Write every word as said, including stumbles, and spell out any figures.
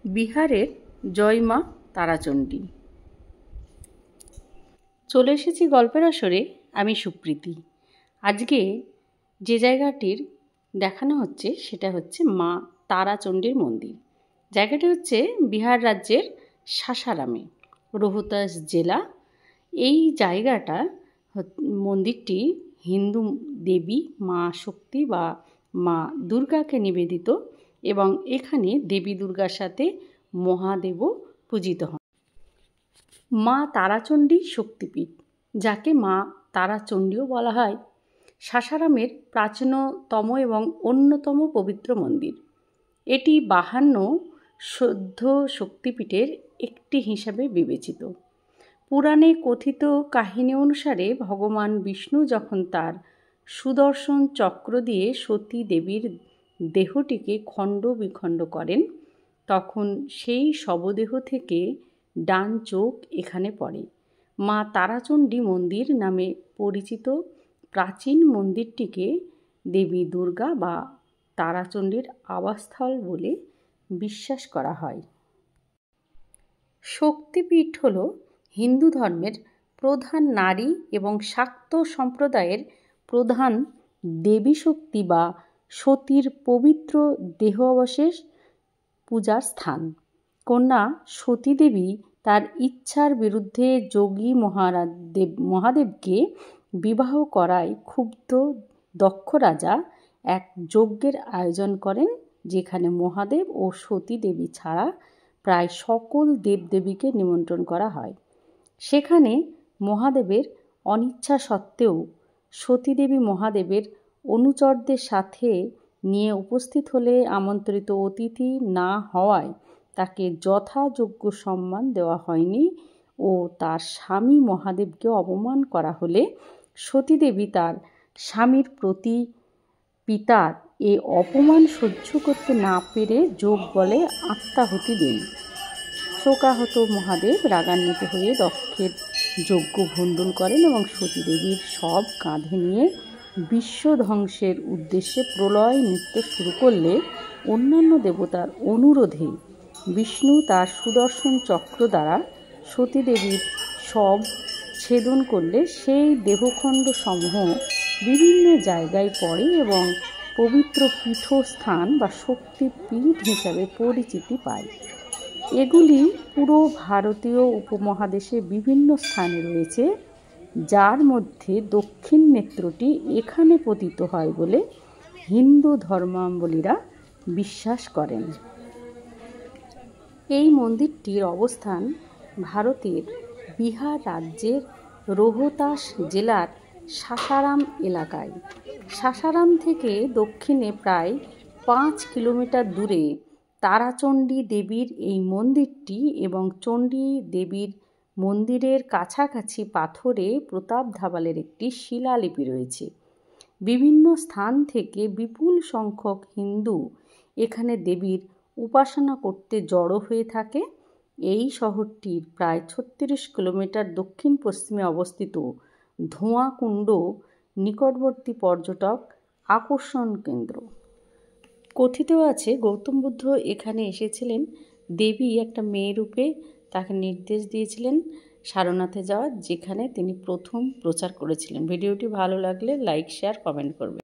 বিহারের জয় মা তারাচণ্ডী। চলে এসেছি গল্পের আসরে, আমি সুপ্রীতি। আজকে যে জায়গাটির দেখানো হচ্ছে সেটা হচ্ছে মা তারাচণ্ডীর মন্দির। জায়গাটি হচ্ছে বিহার রাজ্যের সাসারামে, রোহতাস জেলা। এই জায়গাটা মন্দিরটি হিন্দু দেবী মা শক্তি বা মা দুর্গাকে নিবেদিত এবং এখানে দেবী দুর্গার সাথে মহাদেবও পূজিত হন। মা তারাচণ্ডী শক্তিপীঠ, যাকে মা তারাচণ্ডীও বলা হয়, সাসারামের প্রাচীনতম এবং অন্যতম পবিত্র মন্দির। এটি বাহান্ন শুদ্ধ শক্তিপীঠের একটি হিসাবে বিবেচিত। পুরাণে কথিত কাহিনী অনুসারে ভগবান বিষ্ণু যখন তার সুদর্শন চক্র দিয়ে সতী দেবীর দেহটিকে খণ্ড বিখণ্ড করেন, তখন সেই শবদেহ থেকে ডান চোখ এখানে পড়ে। মা তারাচণ্ডী মন্দির নামে পরিচিত প্রাচীন মন্দিরটিকে দেবী দুর্গা বা তারাচণ্ডীর আবাসস্থল বলে বিশ্বাস করা হয়। শক্তিপীঠ হল হিন্দু ধর্মের প্রধান নারী এবং শাক্ত সম্প্রদায়ের প্রধান দেবী শক্তি বা সতীর পবিত্র দেহ অবশেষ পূজার স্থান। কন্যা সতী দেবী তার ইচ্ছার বিরুদ্ধে যোগী মহাদেব মহাদেবকে বিবাহ করায় ক্ষুব্ধ দক্ষ রাজা এক যজ্ঞের আয়োজন করেন, যেখানে মহাদেব ও সতী দেবী ছাড়া প্রায় সকল দেবদেবীকে নিমন্ত্রণ করা হয়। সেখানে মহাদেবের অনিচ্ছা সত্ত্বেও সতীদেবী মহাদেবের অনুচরদের সাথে নিয়ে উপস্থিত হলে আমন্ত্রিত অতিথি না হওয়ায় তাকে যথাযোগ্য সম্মান দেওয়া হয়নি ও তার স্বামী মহাদেবকে অপমান করা হলে সতীদেবী তার স্বামীর প্রতি পিতার এ অপমান সহ্য করতে না পেরে যোগ বলে আত্মাহুতি দেন। শোকাহত মহাদেব রাগান্বিত হয়ে দক্ষের যজ্ঞ ভণ্ডুল করেন এবং সতীদেবীর সব কাঁধে নিয়ে বিশ্ব ধ্বংসের উদ্দেশ্যে প্রলয় নৃত্য শুরু করলে অন্যান্য দেবতার অনুরোধে বিষ্ণু তার সুদর্শন চক্র দ্বারা সতীদেবীর সব ছেদন করলে সেই দেহখণ্ড সমূহ বিভিন্ন জায়গায় পড়ে এবং পবিত্র পীঠস্থান বা শক্তিপীঠ হিসাবে পরিচিতি পায়। এগুলি পুরো ভারতীয় উপমহাদেশে বিভিন্ন স্থানে রয়েছে, যার মধ্যে দক্ষিণ নেত্রটি এখানে পতিত হয় বলে হিন্দু ধর্মাবলম্বীরা বিশ্বাস করেন। এই মন্দিরটির অবস্থান ভারতের বিহার রাজ্যের রোহতাস জেলার সাসারাম এলাকায়। সাসারাম থেকে দক্ষিণে প্রায় পাঁচ কিলোমিটার দূরে তারাচণ্ডী দেবীর এই মন্দিরটি এবং চণ্ডী দেবীর মন্দিরের কাছাকাছি পাথরে প্রতাপ ধাবালের একটি শিলালিপি রয়েছে। বিভিন্ন স্থান থেকে বিপুল সংখ্যক হিন্দু এখানে দেবীর উপাসনা করতে জড়ো হয়ে থাকে। এই শহরটির প্রায় ছত্রিশ কিলোমিটার দক্ষিণ পশ্চিমে অবস্থিত ধোঁয়াকুণ্ড নিকটবর্তী পর্যটক আকর্ষণ কেন্দ্র। কথিত আছে গৌতম বুদ্ধ এখানে এসেছিলেন, দেবী একটা মেয়ে রূপে তাকে নির্দেশ দিয়েছিলেন সারনাথে যাওয়ার, যেখানে তিনি প্রথম প্রচার করেছিলেন। ভিডিওটি ভালো লাগলে লাইক শেয়ার কমেন্ট করবেন।